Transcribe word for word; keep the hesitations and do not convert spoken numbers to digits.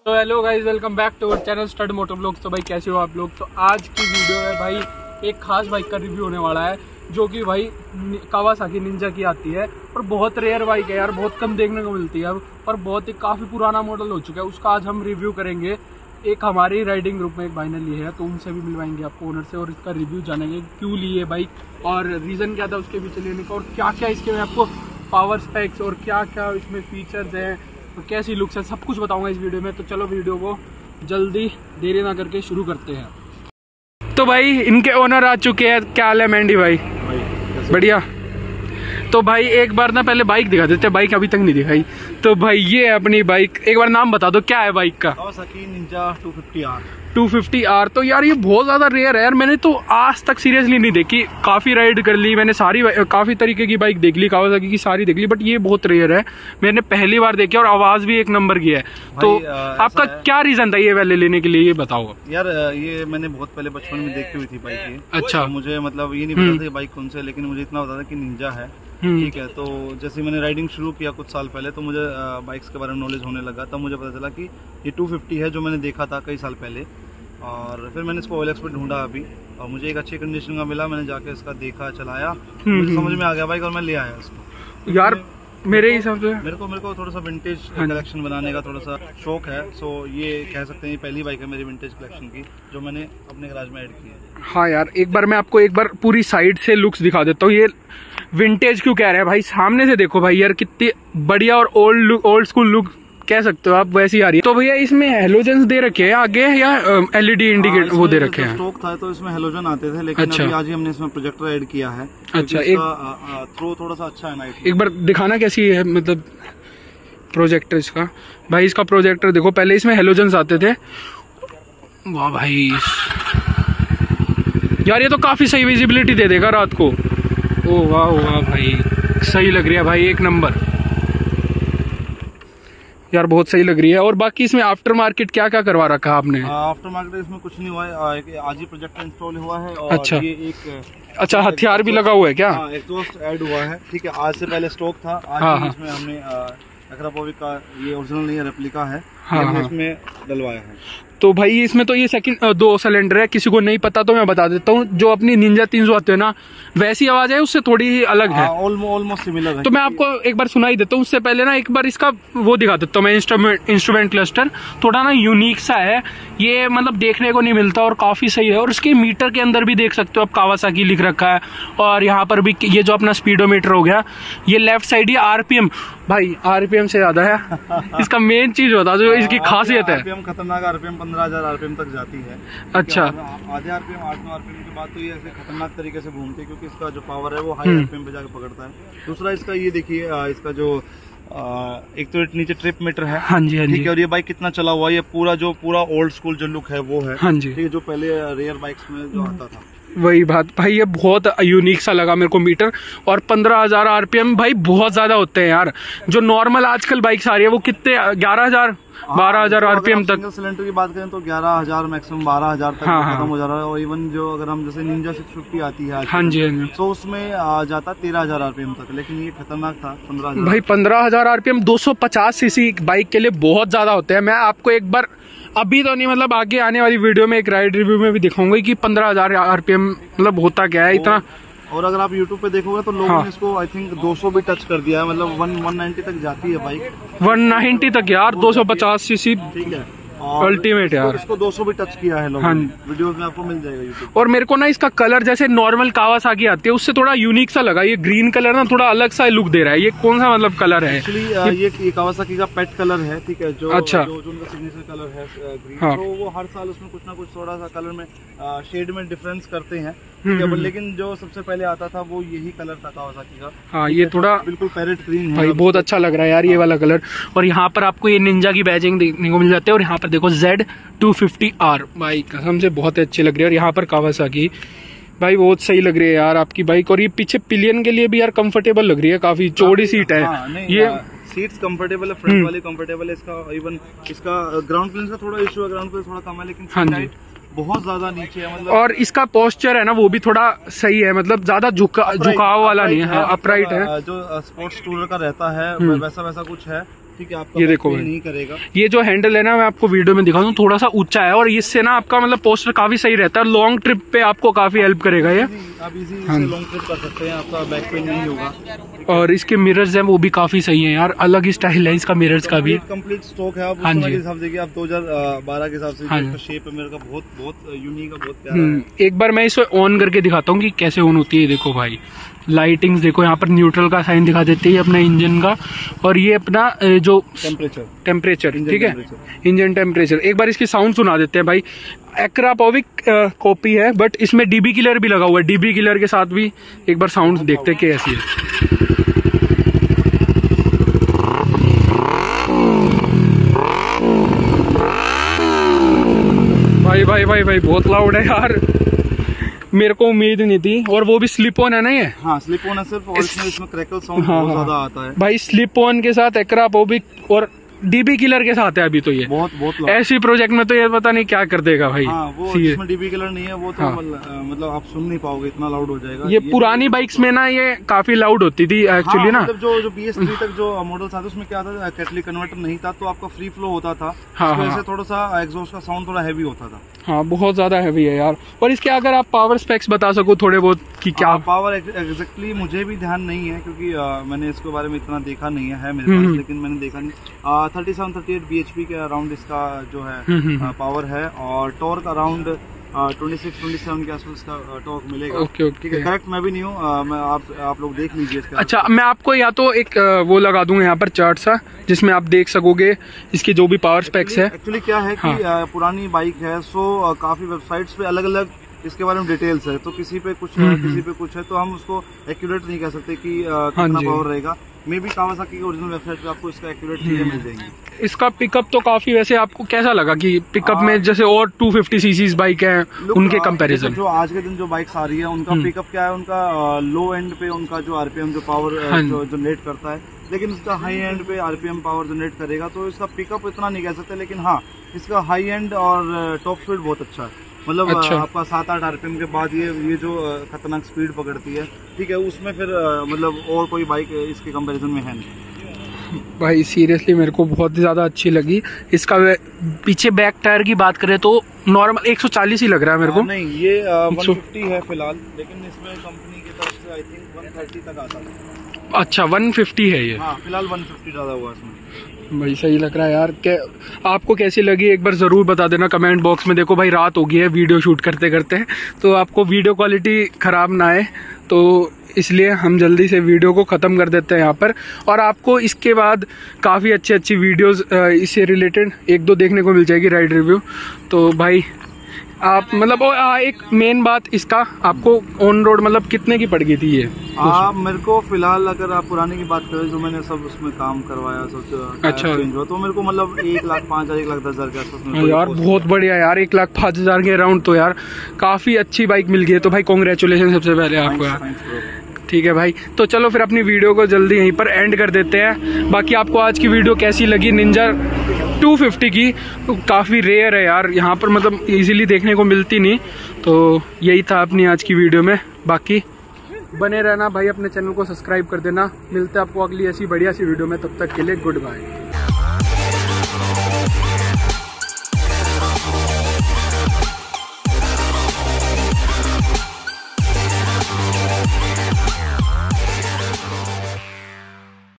तो hello guys, welcome back to our channel stud motor blogs. तो भाई कैसे हो आप लोग। तो आज की वीडियो है भाई एक खास बाइक का रिव्यू होने वाला है, जो कि भाई कावासाकी निंजा की आती है और बहुत रेयर बाइक है यार, बहुत कम देखने को मिलती है अब, और बहुत ही काफ़ी पुराना मॉडल हो चुका है। उसका आज हम रिव्यू करेंगे। एक हमारी राइडिंग ग्रुप में एक भाई ने ली है, तो उनसे भी मिलवाएंगे आपको ओनर से, और इसका रिव्यू जानेंगे क्यों ली है बाइक और रीज़न क्या था उसके पीछे लेने का, और क्या क्या इसके में आपको पावर स्पेक्स और क्या क्या इसमें फीचर्स हैं, तो कैसी लुक्स है, सब कुछ बताऊंगा इस वीडियो में। तो चलो वीडियो को जल्दी देरी ना करके शुरू करते हैं। तो भाई इनके ओनर आ चुके हैं। क्या हाल है मेंढी भाई? बढ़िया। तो भाई एक बार ना पहले बाइक दिखा देते, बाइक अभी तक नहीं दिखाई। तो भाई ये है अपनी बाइक, एक बार नाम बता दो क्या है बाइक का? Kawasaki Ninja two fifty R. Two fifty R. तो यार ये बहुत ज्यादा रेयर है यार, मैंने तो आज तक सीरियसली नहीं देखी। काफी राइड कर ली मैंने, सारी काफी तरीके की बाइक देख ली, कावासाकी की सारी देख ली, बट ये बहुत रेयर है, मैंने पहली बार देखी और आवाज भी एक नंबर की है। तो आपका क्या रीजन था ये वाले लेने के लिए, ये बताओ यार। ये मैंने बहुत पहले बचपन में देखी हुई थी बाइक ये। अच्छा। तो मुझे मतलब ये नहीं पता था बाइक कौन से, लेकिन मुझे इतना पता था कि निंजा है, ठीक है। तो जैसे मैंने राइडिंग शुरू किया कुछ साल पहले, तो मुझे बाइक्स के बारे में नॉलेज होने लगा, तब मुझे पता चला कि ये टू फिफ्टी है जो मैंने देखा था कई साल पहले। और फिर मैंने इसको ओएलएक्स पे ढूंढा अभी, और मुझे एक अच्छी कंडीशन का मिला। मैंने जाके इसका देखा, चलाया, मुझे समझ में आ गया बाइक, और मैं ले आया इसको। यार मेरे हिसाब से मेरे को मेरे को थोड़ा सा विंटेज कलेक्शन बनाने का थोड़ा सा शौक है, सो ये कह सकते हैं ये पहली बाइक है मेरी विंटेज कलेक्शन की जो मैंने अपने गैराज में ऐड की है। हाँ यार, एक बार मैं आपको एक बार पूरी साइड से लुक्स दिखा देता हूँ। ये विंटेज क्यों कह रहे हैं भाई, सामने से देखो भाई यार, कितनी बढ़िया और ओल्ड ओल्ड स्कूल लुक कह सकते हो आप, वैसी आ रही है। तो भैया इसमें हेलोजन दे रखे हैं आगे या एलईडी इंडिकेटर वो दे रखे हैं? स्टॉक था तो इसमें हेलोजन आते थे, लेकिन अच्छा। अभी आज ही हमने इसमें प्रोजेक्टर ऐड किया है। अच्छा। एक थ्रो थोड़ा सा अच्छा है ना, एक बार दिखाना कैसी है मतलब प्रोजेक्टर इसका। भाई इसका प्रोजेक्टर देखो, पहले इसमें हेलोजन आते थे। वाह भाई यार, ये तो काफी सही विजिबिलिटी दे देगा रात को। ओ वाह वाह भाई, सही लग रही है भाई, एक नंबर यार, बहुत सही लग रही है। और बाकी इसमें आफ्टर मार्केट क्या क्या करवा रखा है आपने? आफ्टर मार्केट इसमें कुछ नहीं हुआ है, आज ही प्रोजेक्टर इंस्टॉल हुआ है। और अच्छा। ये एक अच्छा हथियार भी लगा हुआ है क्या? एग्जॉस्ट ऐड हुआ है, ठीक है। आज से पहले स्टॉक था, आज हाँ, ही इसमें हमने अक्रापोविक का, ये ओरिजिनल नहीं है, रेप्लिका है, हाँ, हमने हाँ। इसमें डलवाया है। तो भाई इसमें तो ये सेकंड दो सिलेंडर है, किसी को नहीं पता तो मैं बता देता हूँ। जो अपनी निंजा तीन सौ आते हैं ना, वैसी आवाज है, उससे थोड़ी ही अलग है, ऑलमोस्ट सिमिलर है। तो मैं आपको एक बार सुनाई देता हूँ। उससे पहले ना एक बार इसका वो दिखा देता हूँ मैं, इंस्ट्रूमेंट इंस्ट्रूमेंट क्लस्टर थोड़ा ना यूनिक सा है, ये मतलब देखने को नहीं मिलता और काफी सही है। और इसके मीटर के अंदर भी देख सकते हो आप, कावासाकी लिख रखा है। और यहाँ पर भी ये जो अपना स्पीडोमीटर हो गया, ये लेफ्ट साइड ये आरपीएम, भाई आरपीएम से ज्यादा है। इसका मेन चीज बता जो इसकी खासियत है। आरपीएम खतरनाक, आरपीएम पंद्रह हजार आरपीएम तक जाती है। अच्छा। आधे आरपीएम आठ नौ आरपीएम के बाद तो ये ऐसे खतरनाक तरीके से घूमती है, क्योंकि इसका जो पावर है वो हाई आरपीएम पे जाकर पकड़ता है। दूसरा इसका ये देखिए, इसका जो एक तो नीचे ट्रिप मीटर है, हाँ जी हाँ जी, ठीक है। और ये बाइक कितना चला हुआ है, ये पूरा जो पूरा ओल्ड स्कूल जो लुक है वो है, हाँ जी, ठीक है, जो पहले रेयर बाइक्स में जो आता था वही बात भाई। ये बहुत यूनिक सा लगा मेरे को मीटर, और पंद्रह हजार आरपीएम भाई बहुत ज्यादा होते हैं यार। जो नॉर्मल आजकल बाइक्स आ रही है वो कितने, ग्यारह हजार बारह हजार आरपीएम तक। सिंगल सिलेंडर की बात करें तो ग्यारह हजार मैक्सिमम बारह हजार तक हाँ, खत्म हाँ। हो जा रहा है। और इवन जो अगर हम जैसे निंजा सिक्स फिफ्टी आती है, हाँ जी हाँ जी, तो उसमें आ जाता तेरह हजार आरपीएम तक, लेकिन ये खतरनाक था पंद्रह हजार भाई पंद्रह हजार आरपीएम दो सौ पचास सीसी बाइक के लिए बहुत ज्यादा होते हैं। मैं आपको एक बार अभी तो नहीं, मतलब आगे आने वाली वीडियो में एक राइड रिव्यू में भी दिखाऊंगा कि पंद्रह हजार आरपीएम मतलब होता क्या है इतना। और अगर आप YouTube पे देखोगे तो लोगों हाँ। ने इसको आई थिंक दो सौ भी टच कर दिया है, मतलब वन वन नाइन्टी तक जाती है बाइक, वन नाइन्टी तक यार, दो सौ पचास सीसी, ठीक है। अल्टीमेट यार। इसको दो सौ भी टच किया है लोगों ने, वीडियोस में आपको मिल जाएगा यूट्यूब। और मेरे को ना इसका कलर जैसे नॉर्मल कावासाकी आती है उससे थोड़ा यूनिक सा लगा। ये ग्रीन कलर ना थोड़ा अलग सा लुक दे रहा है। ये कौन सा मतलब कलर है? एक्चुअली ये, ये कावासाकी का पेट कलर है, ठीक है, जो अच्छा। जो, जो उनका सिग्नेचर कलर है ग्रीन, हाँ। तो वो हर साल उसमें कुछ ना कुछ थोड़ा सा कलर में शेड में डिफरेंस करते हैं, ठीक है। लेकिन जो सबसे पहले आता था वो यही कलर था कावासाकी का। हाँ, ये थोड़ा बिल्कुल पैरेट ग्रीन है भाई, बहुत अच्छा लग रहा है यार ये वाला कलर। और यहाँ पर आपको ये निंजा की बैजिंग देखने को मिल जाती है। और यहाँ पर देखो जेड टू फिफ्टी आर, भाई कसम से बहुत अच्छी लग रही है। और यहाँ पर कावासाकी, भाई बहुत सही लग रही है यार आपकी बाइक। और ये पीछे पिलियन के लिए भी यार कंफर्टेबल लग रही है, काफी चौड़ी सीट है। हाँ, ये सीट्स कंफर्टेबल है, फ्रंट वाली कंफर्टेबल है। इसका इवन इसका ग्राउंड क्लियरेंस का थोड़ा इशू है, ग्राउंड क्लियरेंस थोड़ा कम है, लेकिन हाँ जी, बहुत ज्यादा नीचे है मतलब। और इसका पोस्चर है ना वो भी थोड़ा सही है, मतलब ज्यादा झुका झुकाव वाला नहीं है, अपराइट है। जो स्पोर्ट्स टूरर का रहता है वैसा वैसा कुछ है, ठीक है, आपका ये देखो back pain भाई, नहीं करेगा। ये जो हैंडल है ना, मैं आपको वीडियो में दिखाता हूँ, थोड़ा सा ऊंचा है और इससे ना आपका मतलब पोस्टर काफी सही रहता है। लॉन्ग ट्रिप पे आपको काफी हेल्प करेगा ये। आप इजी से लॉन्ग ट्रिप कर सकते हैं, आपका बैक पेन नहीं होगा। और इसके मिरर्स हैं वो भी काफी सही हैं यार, अलग ही स्टाइल है इसका मिरर्स का भी। कंप्लीट स्टॉक है। आप हाँ उस जी, के हिसाब से आप दो हजार बारह के हिसाब से हाँ इसका शेप है मेरे का बहुत बहुत यूनिक है, बहुत प्यारा है। एक बार मैं इसे ऑन करके दिखाता हूँ कि कैसे ऑन होती है। देखो भाई, लाइटिंग्स देखो, यहाँ पर न्यूट्रल का साइन दिखा देती है अपना इंजन का, और ये अपना जो टेम्परेचर टेम्परेचर ठीक है, इंजन टेम्परेचर। एक बार इसकी साउंड सुना देते हैं भाई। एक्रा पॉविक कॉपी है, बट इसमें डीबी किलर भी लगा हुआ है। डीबी किलर के साथ भी एक बार साउंड देखते हैं कैसी है। भाई भाई भाई भाई बहुत लाउड है यार, मेरे को उम्मीद नहीं थी। और वो भी स्लिप ऑन है ना ये? हाँ स्लिप ऑन है सिर्फ, और इसमें इसमें क्रैकल साउंड हाँ, बहुत हाँ, ज्यादा आता है भाई। स्लिप ऑन के साथ एक्रा पॉविक और डीबी किलर के साथ है अभी तो ये। बहुत बहुत ऐसी प्रोजेक्ट में तो ये पता नहीं क्या कर देगा भाई। हाँ, वो जिसमें डीबी किलर नहीं है वो तो हाँ, मतलब आप सुन नहीं पाओगे, इतना लाउड हो जाएगा। ये, ये पुरानी बाइक्स में ना ये काफी लाउड होती थी एक्चुअली। हाँ, ना मतलब जो जो बी एस थ्री तक जो मॉडल था उसमें क्या था, कैटलिक कन्वर्टर नहीं था तो आपका फ्री फ्लो होता था। हाँ, हाँ, वैसे थोड़ा सा एग्जॉस्ट का साउंड थोड़ा हैवी होता था। हाँ बहुत ज्यादा हैवी है यार। और इसके अगर आप पावर स्पेक्स बता सको थोड़े बहुत कि क्या पावर एग्जैक्टली मुझे भी ध्यान नहीं है, क्योंकि आ, मैंने इसके बारे में इतना देखा नहीं है, है मेरे पास, लेकिन मैंने देखा नहीं। Thirty seven thirty eight B H P के अराउंड इसका जो है पावर है, और torque around twenty six twenty seven के आसपास का टॉर्क मिलेगा। ओके ओके, ठीक है, करेक्ट मैं भी नहीं हूँ, मैं आप आप लोग देख लीजिए इसका। अच्छा, मैं आपको या तो एक वो लगा दूंगा यहाँ पर चार्ट सा, जिसमें आप देख सकोगे इसकी जो भी पावर स्पेक्स है। एक्चुअली क्या है कि हाँ, पुरानी बाइक है, सो काफी वेबसाइट्स पे अलग अलग इसके बारे में डिटेल्स है, तो किसी पे कुछ है किसी पे कुछ है, तो हम उसको एक्यूरेट नहीं कह सकते कि कितना पावर रहेगा। मे बी कावासाकी की ओरिजिनल वेबसाइट पे आपको इसका एक्यूरेट चीजें मिल जाएंगी। इसका पिकअप तो काफी, वैसे आपको कैसा लगा कि पिकअप में जैसे और टू फिफ्टी सीसी बाइक है उनके कंपैरिजन? जो आज के दिन जो बाइक्स आ रही है उनका पिकअप क्या है, उनका लो एंड पे उनका जो आरपीएम जो पावर जो जनरेट करता है, लेकिन इसका हाई एंड पे आरपीएम पावर जनरेट करेगा, तो इसका पिकअप इतना नहीं कह सकते। लेकिन हाँ, इसका हाई एंड और टॉप स्पीड बहुत अच्छा है, मतलब अच्छा। आपका सात आठ आरपीएम के बाद ये ये जो खतरनाक स्पीड पकड़ती है, ठीक है, उसमें फिर मतलब और कोई बाइक इसके कंपैरिजन में है नहीं। भाई सीरियसली मेरे को बहुत ज्यादा अच्छी लगी। इसका पीछे बैक टायर की बात करें तो नॉर्मल एक सौ चालीस ही लग रहा है मेरे को। नहीं, ये वन फिफ्टी है फिलहाल, लेकिन इसमें कंपनी की तरफ से आई थिंक वन थर्टी तक आता है। अच्छा, वन फिफ्टी है ये? हाँ, फिलहाल वन फिफ्टी डाला हुआ है इसमें। भाई सही लग रहा है यार। क्या आपको कैसी लगी एक बार जरूर बता देना कमेंट बॉक्स में। देखो भाई, रात हो गई है वीडियो शूट करते करते, तो आपको वीडियो क्वालिटी खराब ना आए, तो इसलिए हम जल्दी से वीडियो को ख़त्म कर देते हैं यहाँ पर। और आपको इसके बाद काफ़ी अच्छी अच्छी वीडियोस इससे रिलेटेड एक दो देखने को मिल जाएगी, राइड रिव्यू। तो भाई आप मतलब आ, एक मेन बात, इसका आपको ऑन रोड मतलब कितने की पड़ गई थी ये? आप मेरे को फिलहाल अगर आप पुराने की बात करें, जो मैंने सब उसमें काम करवाया सब अच्छा चेंज हुआ, तो मेरे को मतलब एक लाख पाँच हजार एक लाख दस हजार के आसपास। यार बहुत बढ़िया यार, एक लाख पाँच हजार के अराउंड तो यार काफ़ी अच्छी बाइक मिल गई है। तो भाई कॉन्ग्रेचुलेशन सबसे पहले आपको यार। ठीक है भाई, तो चलो फिर अपनी वीडियो को जल्दी यहीं पर एंड कर देते हैं। बाकी आपको आज की वीडियो कैसी लगी? निंजा टू फिफ्टी की तो काफ़ी रेयर है यार, यहाँ पर मतलब इजीली देखने को मिलती नहीं। तो यही था अपनी आज की वीडियो में। बाकी बने रहना भाई, अपने चैनल को सब्सक्राइब कर देना। मिलते हैं आपको अगली ऐसी बढ़िया सी वीडियो में, तब तक के लिए गुड बाय।